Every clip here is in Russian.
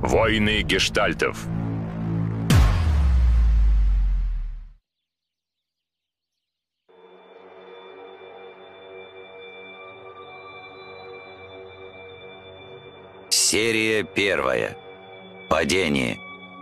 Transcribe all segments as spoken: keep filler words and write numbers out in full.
Войны гештальтов. Серия первая. Падение.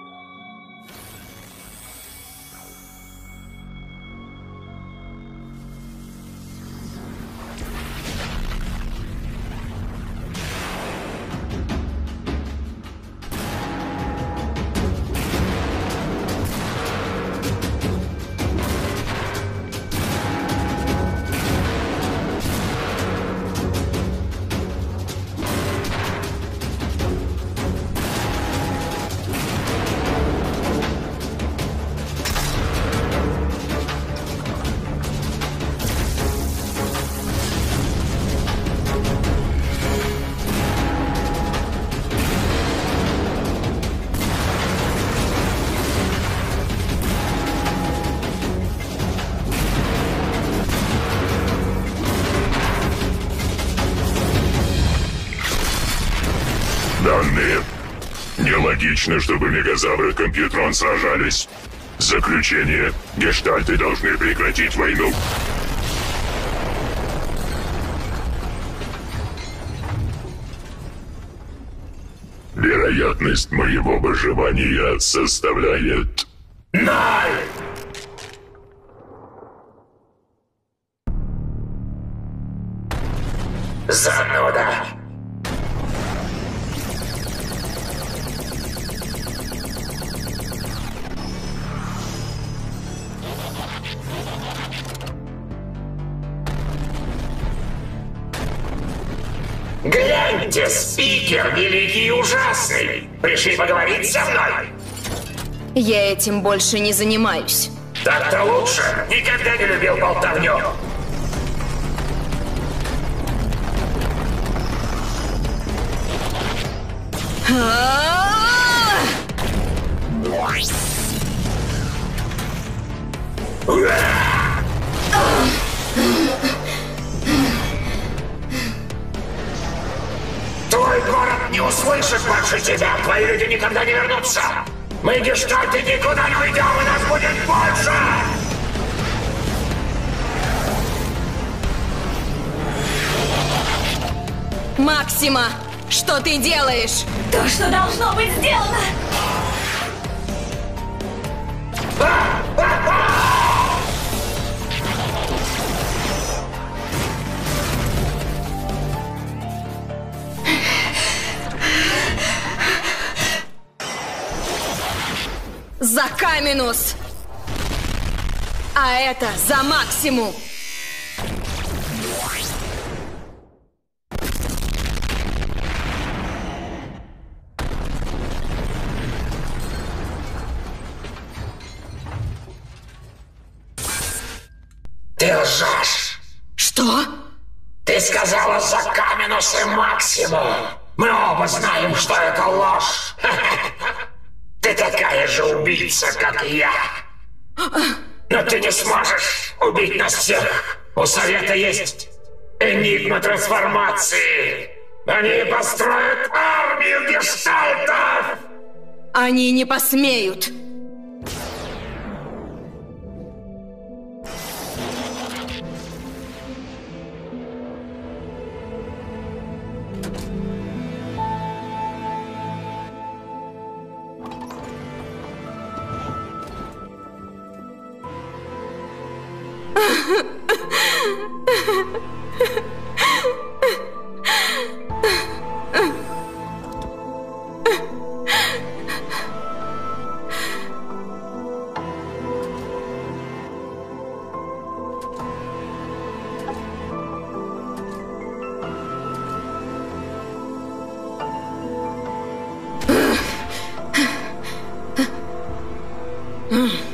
Данные. Нелогично, чтобы Мегазавр и Компьютрон сражались. Заключение. Гештальты должны прекратить войну. Вероятность моего выживания составляет... Ноль! Зануда! Гляньте, спикер великий и ужасный! Пришли поговорить со мной? Я этим больше не занимаюсь. Так-то лучше. Никогда не любил болтовню. Твой город не услышит больше тебя. Твои люди никогда не вернутся. Мы, гештальты, никуда не уйдем, и нас будет больше! Максима, что ты делаешь? То, что должно быть сделано! За Каминус! А это за Максиму! Ты лжешь! Что? Ты сказала за Каминус и Максиму! Мы оба знаем, что это ложь! Ты такая же убийца, как и я! Но ты не сможешь убить нас всех! У Совета есть энигма трансформации! Они построят армию гештальтов! Они не посмеют! Mm.